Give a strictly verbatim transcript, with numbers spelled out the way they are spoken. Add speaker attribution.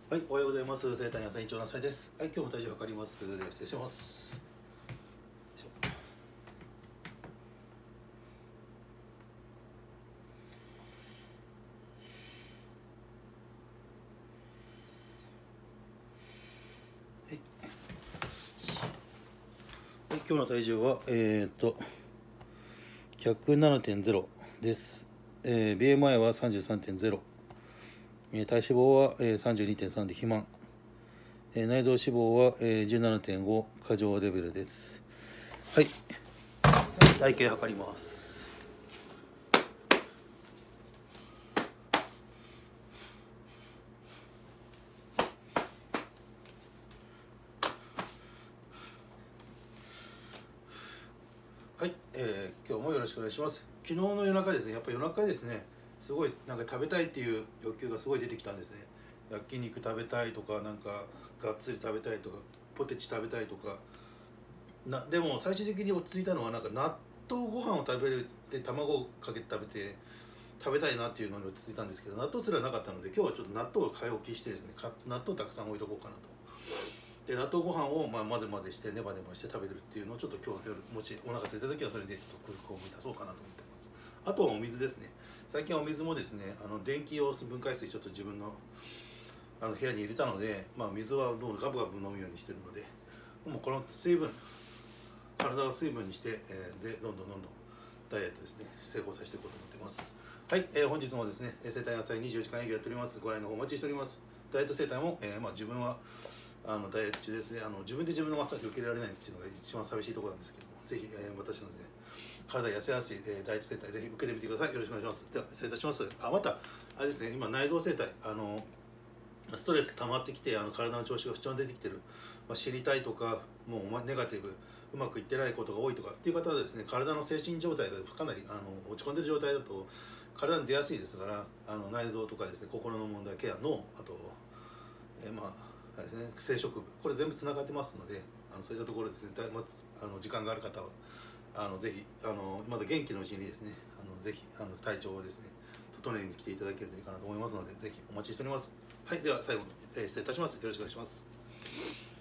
Speaker 1: はい、おはようございます。生体野菜院長のさいです。はい、今日も体重測ります。では失礼します。よいしょ。はい。はい、今日の体重はえー、っと ひゃくななてんゼロ です。えー、ビーエムアイ は さんじゅうさんてんゼロ、えー、体脂肪は、えー、さんじゅうにてんさん で肥満、えー、内臓脂肪は、えー、じゅうななてんご 過剰レベルです。はい、体型測ります。はい、えー、今日もよろしくお願いします。昨日の夜中ですね、やっぱ夜中ですね、すごいなんか食べたいっていう欲求がすごい出てきたんですね。焼肉食べたいとか、なんかがっつり食べたいとか、ポテチ食べたいとか。なでも最終的に落ち着いたのは、なんか納豆ご飯を食べるって卵をかけて食べて食べたいなっていうのに落ち着いたんですけど、納豆すらなかったので、今日はちょっと納豆を買い置きしてですね、納豆たくさん置いとこうかなと。で納豆ご飯をまあ混ぜ混ぜしてネバネバして食べるっていうのをちょっと今日の夜、もしお腹空いた時はそれでちょっと空腹を満たそうかなと思ってます。あとはお水ですね。最近はお水もですね、あの電気用分解水ちょっと自分のあの部屋に入れたので、まあ、水はどうガブガブ飲むようにしてるので、もうこの水分、体を水分にして、えー、でどんどんどんどんダイエットですね、成功させていこうと思ってます。はい、えー、本日もですね、生体野菜にじゅうよじかん営業やっております。ご来の方お待ちしております。ダイエット生態も、えーまあ、自分はあのダイエット中ですね。あの自分で自分のマッサージを受けられないっていうのが一番寂しいところなんですけども、ぜひ、えー、私のですね、体痩せやすい、えー、ダイエット生態ぜひ受けてみてください。よろしくお願いします。では失礼いたします。あ、またあれですね、今内臓生態、あのストレス溜まってきて、あの体の調子が不調に出てきてる、まあ、知りたいとか、もうネガティブ、うまくいってないことが多いとかっていう方はですね、体の精神状態がかなりあの落ち込んでる状態だと体に出やすいですから、あの内臓とかですね、心の問題ケアの、あと、えー、まあですね、生殖部、これ全部つながってますので、あのそういったところですね、だまずあの時間がある方はあのぜひあのまだ元気のうちにですね、あのぜひあの体調をですね整えに来ていただけるといいかなと思いますので、ぜひお待ちしております。はい、では最後、えー、失礼いたします。よろしくお願いします。